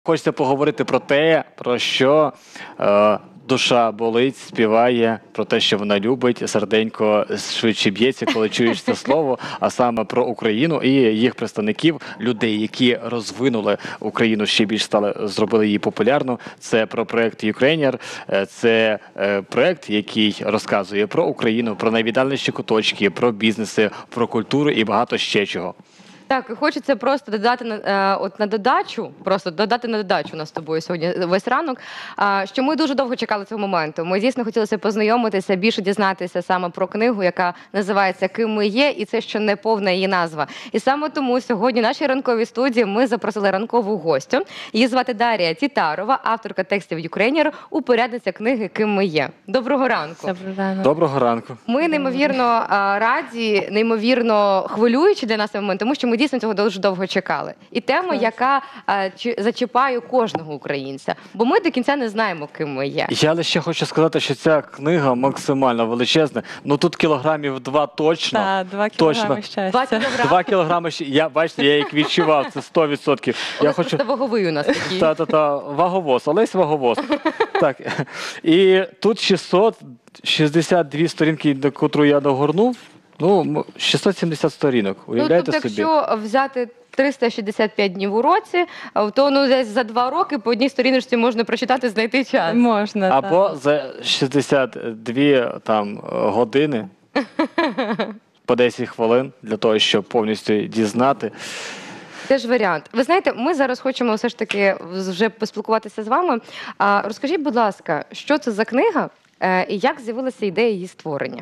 Хочеться поговорити про те, про що душа болить, співає, про те, що вона любить, серденько швидше б'ється, коли чуєш це слово, а саме про Україну і їх представників, людей, які розвинули Україну, ще більш зробили її популярну. Це про проект Ukrainer, це проект, який розказує про Україну, про найвіддаленіші куточки, про бізнеси, про культуру і багато ще чого. Так, і хочеться просто додати на додачу нас з тобою сьогодні весь ранок, що ми дуже довго чекали цього моменту. Ми дійсно хотілося познайомитися, більше дізнатися саме про книгу, яка називається «Ким ми є», і це ще не повна її назва. І саме тому сьогодні в нашій ранковій студії ми запросили ранкову гостю. Її звати Дар'я Тітарова, авторка текстів Ukrainer, упорядниця книги «Ким ми є». Доброго ранку. Доброго ранку. Ми неймовірно раді, неймовірно хвилюючі для нас цей момент, тому що ми дійсно цього дуже довго чекали. І тема, яка зачіпає кожного українця. Бо ми до кінця не знаємо, ким ми є. Я лише хочу сказати, що ця книга максимально величезна. Ну тут кілограмів 2 точно. Так, 2 кілограми щастя. 2 кілограми, бачите, я їх відчував, це 100%. Я хочу... ваговий у нас такий. Та, ваговоз, Олесь ваговоз. Так, і тут 662 сторінки, до котру я догорнув. Ну, 670 сторінок, уявляєте собі? Якщо взяти 365 днів у році, то десь за 2 роки по одній сторіночці можна прочитати, знайти час. Можна, або за 62 години, по 10 хвилин, для того, щоб повністю дізнати. Теж варіант. Ви знаєте, ми зараз хочемо все ж таки вже поспілкуватися з вами. Розкажіть, будь ласка, що це за книга і як з'явилася ідея її створення?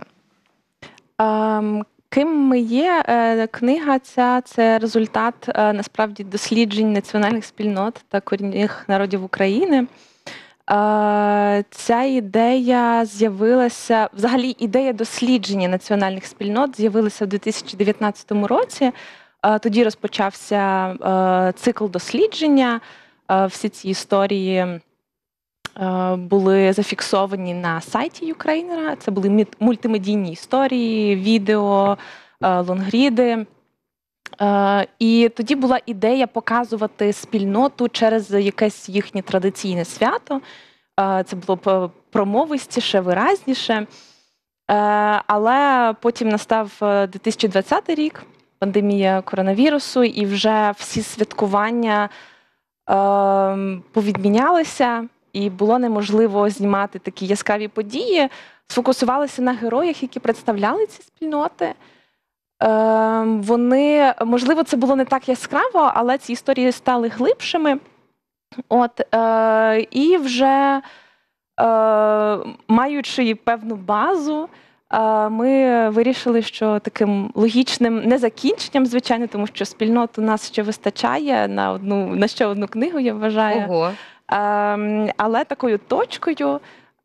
Ким ми є? Книга ця – це результат, насправді, досліджень національних спільнот та корінних народів України. Ця ідея з'явилася, взагалі ідея дослідження національних спільнот з'явилася в 2019 році. Тоді розпочався цикл дослідження. Всі ці історії були зафіксовані на сайті Ukrainer. Це були мультимедійні історії, відео, лонгріди. І тоді була ідея показувати спільноту через якесь їхнє традиційне свято. Це було промовистіше, виразніше. Але потім настав 2020 рік, пандемія коронавірусу, і вже всі святкування повідмінялися. І було неможливо знімати такі яскраві події. Сфокусувалися на героях, які представляли ці спільноти. Вони, можливо, це було не так яскраво, але ці історії стали глибшими. І вже маючи певну базу, ми вирішили, що таким логічним незакінченням, звичайно, тому що спільнот у нас ще вистачає на ще одну книгу, я вважаю. Ого. Але такою точкою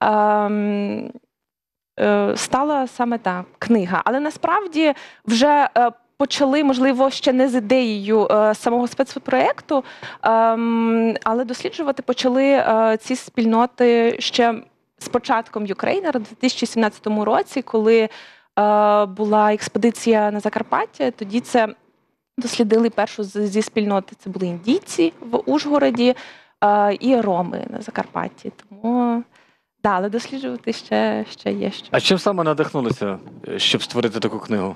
стала саме та книга. Але насправді вже почали, можливо, ще не з ідеєю самого спецпроєкту, але досліджувати почали ці спільноти ще з початком Ukrainer у 2017 році, коли була експедиція на Закарпаття. Тоді це дослідили першу зі спільноти. Це були індійці в Ужгороді і роми на Закарпатті. Тому, але досліджувати ще є що. А чим саме надихнулися, щоб створити таку книгу?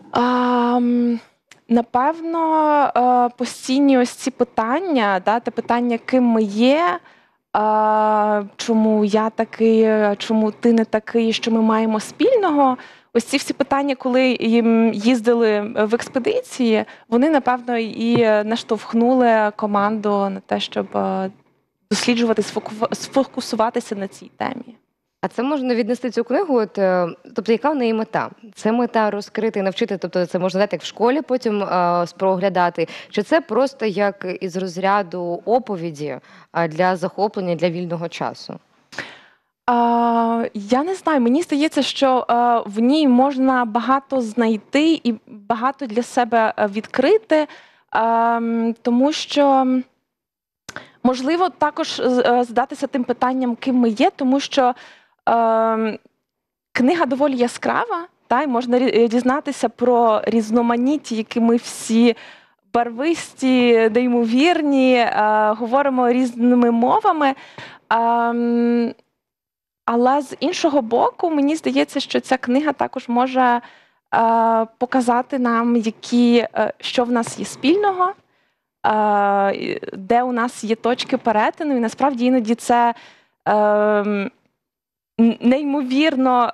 Напевно, постійні ось ці питання, те питання, ким ми є, чому я такий, чому ти не такий, що ми маємо спільного. Ось ці всі питання, коли їм їздили в експедиції, вони, напевно, і наштовхнули команду на те, щоб досліджувати, сфокусуватися на цій темі. А це можна віднести цю книгу, тобто яка в неї мета? Це мета розкрити і навчити, тобто це можна дати як в школі потім споглядати, чи це просто як із розряду оповіді для захоплення, для вільного часу? Я не знаю, мені здається, що в ній можна багато знайти і багато для себе відкрити, тому що можливо також задатися тим питанням, ким ми є, тому що книга доволі яскрава, і можна дізнатися про різноманіття, які ми всі барвисті, неймовірні, говоримо різними мовами. Але з іншого боку, мені здається, що ця книга також може показати нам, що в нас є спільного, де у нас є точки перетину. І насправді іноді це неймовірно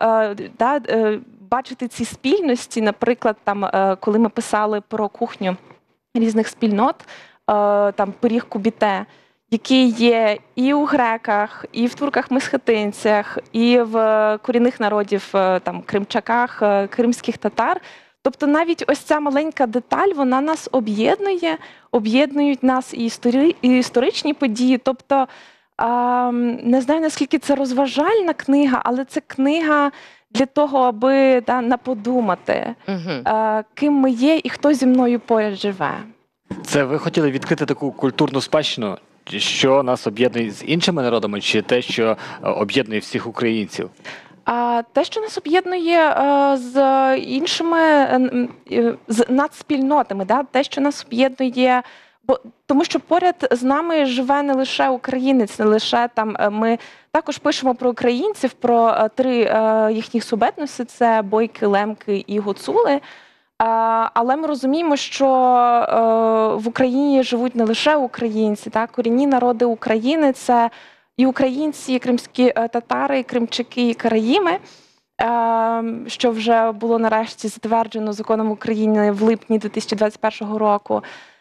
бачити ці спільності. Наприклад, коли ми писали про кухню різних спільнот, пиріг кубіте, який є і у греках, і в турках-месхетинцях, і в корінних народів, кримчаках, кримських татар. Тобто навіть ось ця маленька деталь, вона нас об'єднує, об'єднують нас і історичні події. Тобто, не знаю, наскільки це розважальна книга, але це книга для того, аби наподумати, ким ми є і хто зі мною поряд живе. Це ви хотіли відкрити таку культурну спадщину, що нас об'єднує з іншими народами, чи те, що об'єднує всіх українців? Те, що нас об'єднує з іншими з надспільнотами, те, що нас об'єднує, тому що поряд з нами живе не лише українець, не лише ми також пишемо про українців, про 3 їхніх субетноси – це бойки, лемки і гуцули. Але ми розуміємо, що в Україні живуть не лише українці, корінні народи України – це і українці, і кримські татари, і кримчаки, і караїми, що вже було нарешті затверджено законом України в липні 2021 року.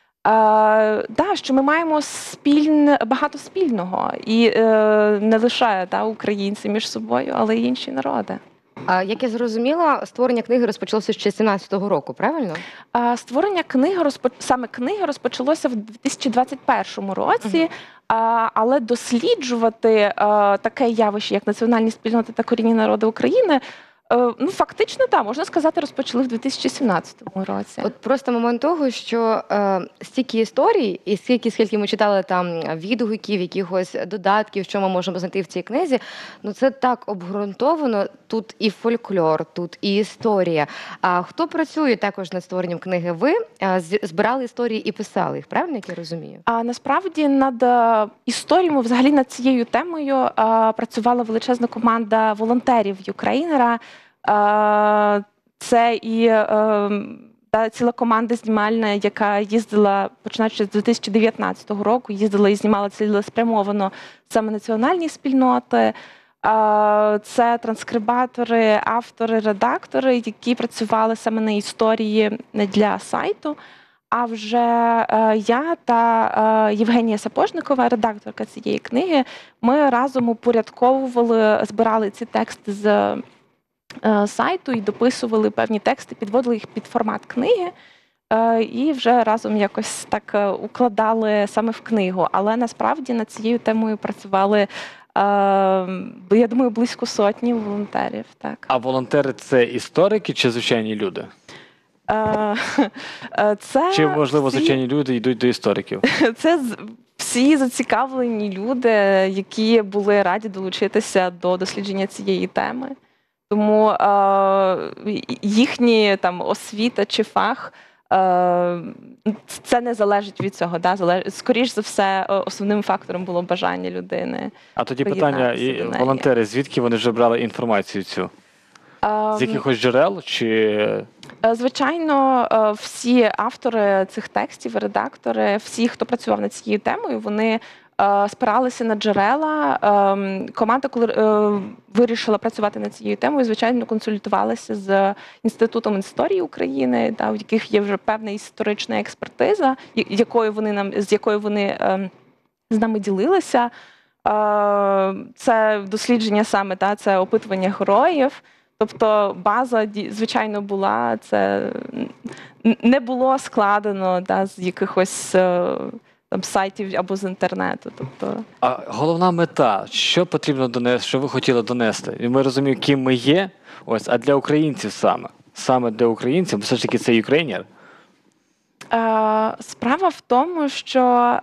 Що ми маємо багато спільного, і не лише українці між собою, але й інші народи. Як я зрозуміла, створення книги розпочалося ще з 17-го року, правильно? Створення саме книги розпочалося в 2021 році, але досліджувати таке явище, як національні спільноти та корінні народи України, фактично, можна сказати, розпочали в 2017 році. От просто момент того, що стільки історій, і скільки ми читали там відгуків, якихось додатків, що ми можемо знайти в цій книзі, це так обґрунтовано. Тут і фольклор, тут і історія. А хто працює також над створенням книги? Ви збирали історії і писали їх, правильно, як я розумію? Насправді над історіями, взагалі над цією темою працювала величезна команда волонтерів Юкрейнера. Це і ціла команда знімальна, яка їздила, починаючи з 2019 року, їздила і знімала цілеспрямовано саме національні спільноти. Це транскрибатори, автори, редактори, які працювали саме на історії для сайту. А вже я та Євгенія Сапожникова, редакторка цієї книги, ми разом упорядковували, збирали ці тексти з сайту і дописували певні тексти, підводили їх під формат книги і вже разом якось так укладали саме в книгу. Але насправді над цією темою працювали, я думаю, близько 100 волонтерів. Так. А волонтери – це історики чи звичайні люди? Чи, можливо, звичайні люди йдуть до істориків? Це всі зацікавлені люди, які були раді долучитися до дослідження цієї теми. Тому їхні освіта чи фах, це не залежить від цього. Скоріш за все, основним фактором було бажання людини. А тоді питання, волонтери, звідки вони вже брали інформацію цю? З якихось джерел? Звичайно, всі автори цих текстів, редактори, всі, хто працював над цією темою, вони спиралися на джерела. Команда, коли вирішила працювати над цією темою, звичайно, консультувалася з Інститутом історії України, у яких є вже певна історична експертиза, з якою вони з нами ділилися. Це дослідження саме, це опитування героїв. Тобто база, звичайно, була, це не було складено з якихось сайтів або з інтернету. А головна мета, що потрібно донести, що ви хотіли донести? І ми розуміємо, ким ми є, а для українців саме для українців, бо все ж таки це Юкрейнер. Справа в тому, що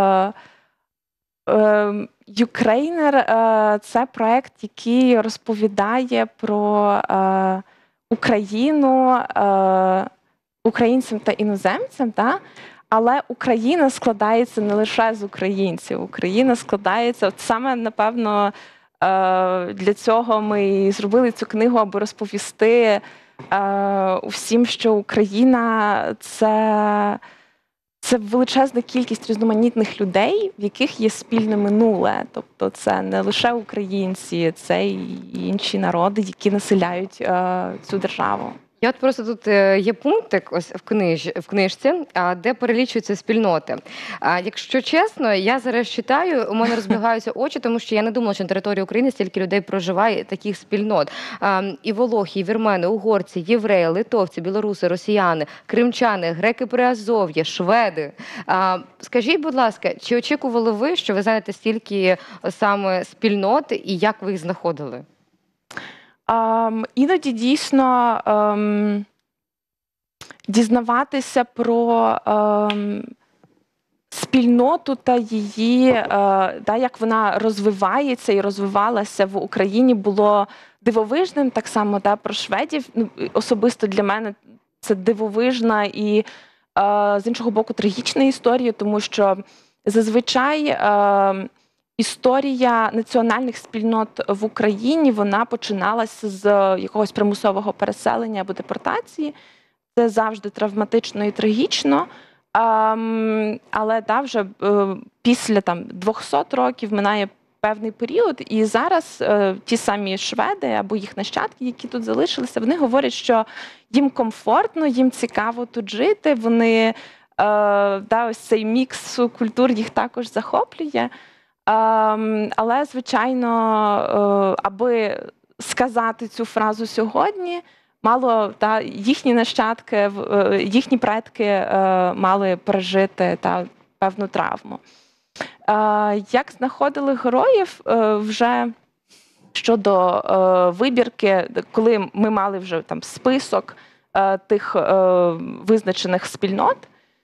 Юкрейнер – це проєкт, який розповідає про Україну українцям та іноземцям, Але Україна складається не лише з українців. Україна складається, от саме, напевно, для цього ми і зробили цю книгу, аби розповісти усім, що Україна – це величезна кількість різноманітних людей, в яких є спільне минуле. Тобто це не лише українці, це і інші народи, які населяють цю державу. Я от просто тут є пунктик ось в книжці, де перелічуються спільноти. Якщо чесно, я зараз читаю, у мене розбігаються очі, тому що я не думала, що на території України стільки людей проживає таких спільнот. І волохи, і вірмени, угорці, євреї, литовці, білоруси, росіяни, кримчани, греки Приазов'я, шведи. Скажіть, будь ласка, чи очікували ви, що ви знаєте стільки саме спільнот і як ви їх знаходили? Іноді дійсно дізнаватися про спільноту та її, як вона розвивається і розвивалася в Україні, було дивовижним. Так само про шведів. Особисто для мене це дивовижна і, з іншого боку, трагічна історія, тому що зазвичай історія національних спільнот в Україні, вона починалася з якогось примусового переселення або депортації. Це завжди травматично і трагічно. Але вже після 200 років минає певний період, і зараз ті самі шведи або їх нащадки, які тут залишилися, вони говорять, що їм комфортно, їм цікаво тут жити, вони, ось цей мікс культур їх також захоплює. Але, звичайно, аби сказати цю фразу сьогодні, їхні нащадки, їхні предки мали пережити певну травму. Як знаходили героїв вже щодо вибірки, коли ми мали вже список тих визначених спільнот,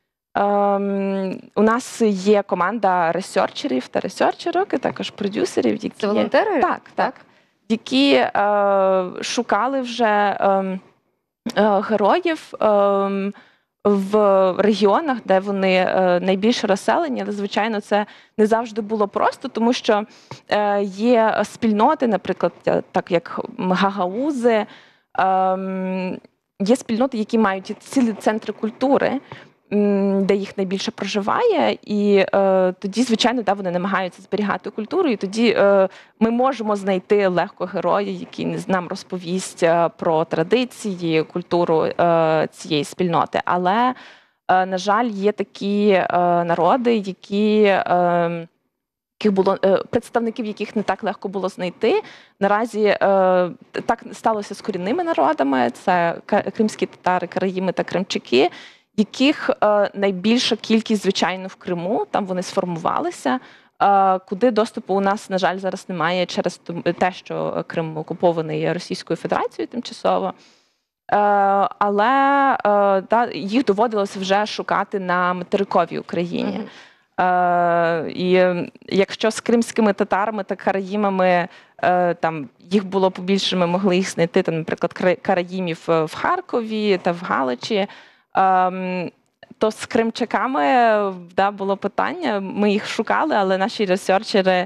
у нас є команда ресерчерів та ресерчерок, і також продюсерів, які це волонтери? Так. Які шукали вже героїв в регіонах, де вони найбільше розселені, але, звичайно, це не завжди було просто, тому що є спільноти, наприклад, так як гагаузи, є спільноти, які мають цілі центри культури, де їх найбільше проживає, і тоді, звичайно, вони намагаються зберігати культуру, і тоді ми можемо знайти легко героя, який нам розповість про традиції, культуру цієї спільноти. Але, на жаль, є такі народи, представників яких не так легко було знайти. Наразі так сталося з корінними народами, це кримські татари, караїми та кримчаки, яких найбільша кількість, звичайно, в Криму, там вони сформувалися, куди доступу у нас, на жаль, зараз немає через те, що Крим окупований Російською Федерацією тимчасово. Але їх доводилося вже шукати на материковій Україні. І якщо з кримськими татарами та караїмами їх було побільше, ми могли їх знайти, наприклад, караїмів в Харкові та в Галичі, то з кримчаками було питання, ми їх шукали, але наші ресерчери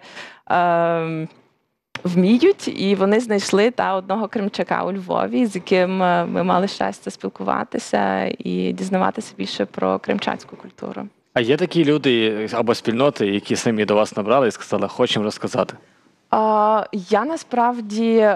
вміють, і вони знайшли одного кримчака у Львові, з яким ми мали щастя спілкуватися і дізнаватися більше про кримчацьку культуру. А є такі люди або спільноти, які самі до вас набрали і сказали, хочемо розказати? Я насправді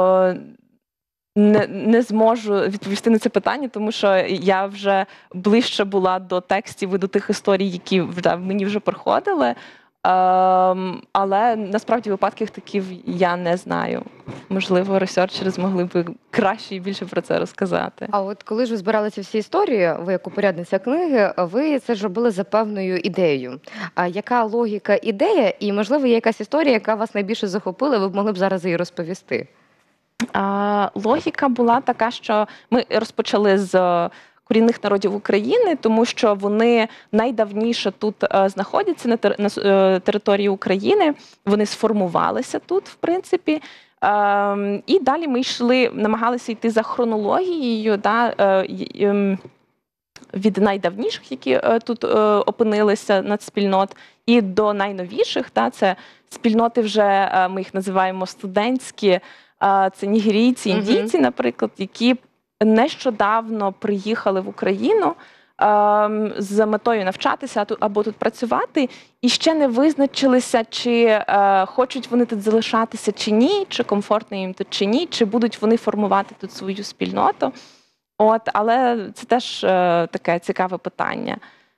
не зможу відповісти на це питання, тому що я вже ближче була до текстів і до тих історій, які мені вже приходили. Але насправді випадків таких я не знаю. Можливо, ресерчери змогли б краще і більше про це розказати. А от коли ж ви збирали ці всі історії, ви як упорядниця книги, ви це ж робили за певною ідеєю. А яка логіка, ідея, і, можливо, є якась історія, яка вас найбільше захопила, ви б могли б зараз її розповісти? Логіка була така, що ми розпочали з корінних народів України, тому що вони найдавніше тут знаходяться на території України, вони сформувалися тут, в принципі. І далі ми намагалися йти за хронологією, від найдавніших, які тут опинилися нацспільнот, і до найновіших. Це спільноти вже, ми їх називаємо студентські, це нігерійці, індійці, наприклад, які нещодавно приїхали в Україну з метою навчатися або тут працювати, і ще не визначилися, чи хочуть вони тут залишатися чи ні, чи комфортно їм тут чи ні, чи будуть вони формувати тут свою спільноту. Але це теж таке цікаве питання.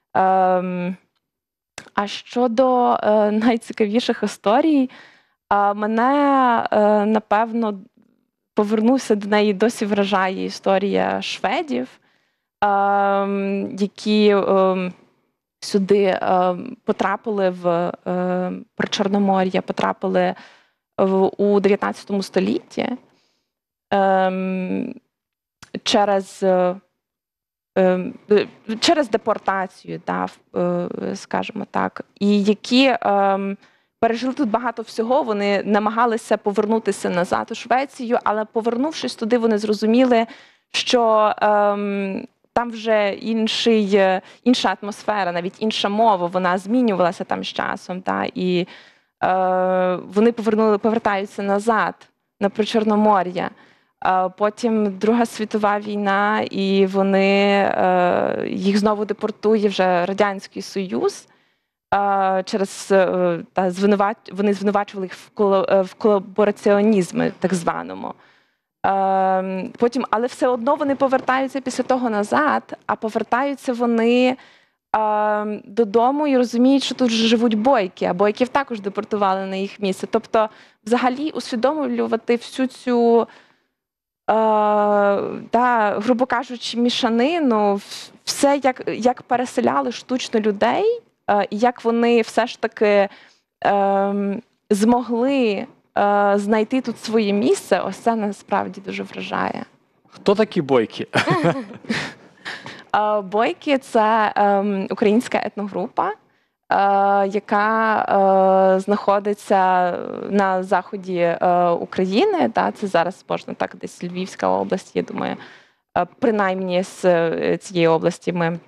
А щодо найцікавіших історій, мене, напевно, повернуся до неї, досі вражає історія шведів, які сюди потрапили в Причорномор'я, потрапили у 19 столітті через депортацію, скажімо так, і які пережили тут багато всього, вони намагалися повернутися назад у Швецію, але повернувшись туди, вони зрозуміли, що там вже інша атмосфера, навіть інша мова, вона змінювалася там з часом. І вони повертаються назад на Причорномор'я. Потім Друга світова війна, і їх знову депортує вже Радянський Союз. Вони звинувачували їх в колабораціонізмі, так званому. Але все одно вони повертаються після того назад, а повертаються вони додому і розуміють, що тут вже живуть бойки, а бойків також депортували на їх місце. Тобто, взагалі, усвідомлювати всю цю, грубо кажучи, мішанину, все, як переселяли штучно людей, і як вони все ж таки змогли знайти тут своє місце, ось це насправді дуже вражає. Хто такі бойки? Бойки – це українська етногрупа, яка знаходиться на заході України. Це зараз можна так десь Львівська область, я думаю. Принаймні з цієї області ми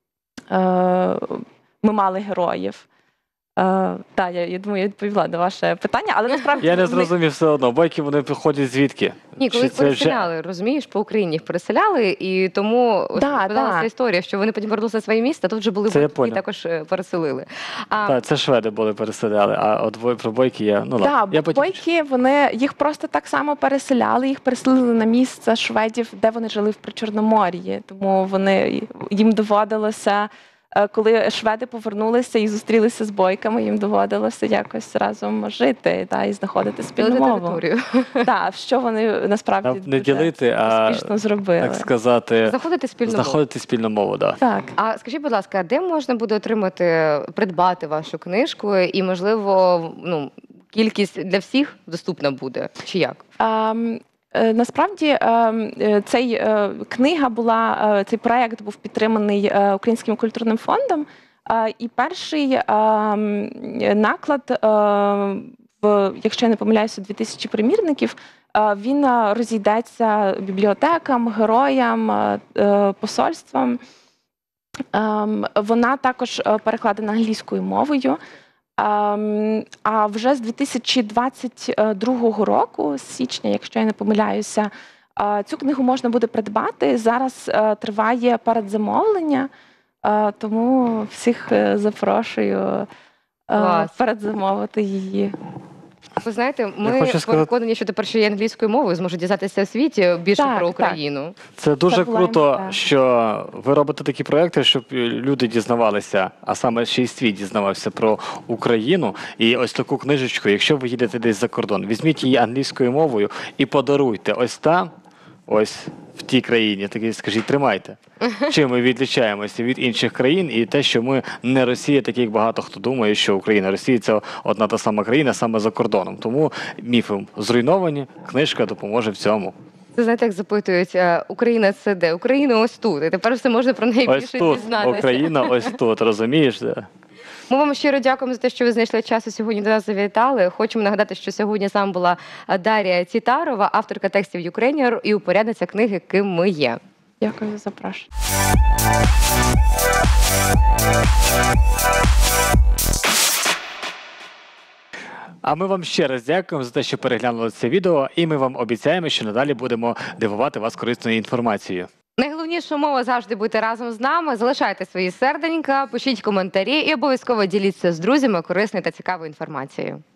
мали героїв. Я думаю, я відповіла на ваше питання, але насправді... Я не зрозумів все одно. Бойки, вони приходять звідки? Ні, коли їх переселяли, розумієш, по Україні їх переселяли, і тому відповідалася історія, що вони потім вернулися на своє місце, а тут вже були бойки, які також переселили. Так, це шведи були переселяли, а от про бойки я... бойки, їх просто так само переселяли, їх переселили на місце шведів, де вони жили в Причорномор'ї, тому їм доводилося... Коли шведи повернулися і зустрілися з бойками, їм доводилося якось разом жити і знаходити спільну мову. Що вони насправді дуже успішно зробили. Так сказати, знаходити спільну мову. Так. А скажіть, будь ласка, де можна буде придбати вашу книжку і, можливо, кількість для всіх доступна буде? Чи як? Насправді, цей проєкт був підтриманий Українським культурним фондом, і перший наклад, якщо я не помиляюся, 2000 примірників, він розійдеться бібліотекам, героям, посольствам. Вона також перекладена англійською мовою. А вже з 2022 року, з січня, якщо я не помиляюся, цю книгу можна буде придбати. Зараз триває передзамовлення, тому всіх запрошую передзамовити її. Ви знаєте, ми переконані, що тепер ще є англійською мовою, зможуть дізнатися в світі більше про Україну. Це дуже круто, що ви робите такі проекти, щоб люди дізнавалися, а саме ще й світ дізнавався про Україну. І ось таку книжечку, якщо ви їдете десь за кордон, візьміть її англійською мовою і подаруйте ось в тій країні. Такі, скажіть, тримайте. Чим ми відлічаємося від інших країн і те, що ми не Росія, так як багато хто думає, що Україна, Росія – це одна та сама країна, саме за кордоном. Тому міфи зруйновані, книжка допоможе в цьому. Це, знаєте, як запитують, Україна – це де? Україна ось тут. І тепер все можна про неї більше дізнатися. Україна ось тут, розумієш? Ми вам щиро дякуємо за те, що ви знайшли час і сьогодні до нас завітали. Хочемо нагадати, що сьогодні з нами була Дар'я Тітарова, авторка текстів Ukrainier і упорядниця книги «Ким ми є». Дякую за запрошення. А ми вам ще раз дякуємо за те, що переглянули це відео, і ми вам обіцяємо, що надалі будемо дивувати вас корисною інформацією. Найголовніша умова завжди бути разом з нами. Залишайте свої серденька, пишіть коментарі і обов'язково діліться з друзями корисною та цікавою інформацією.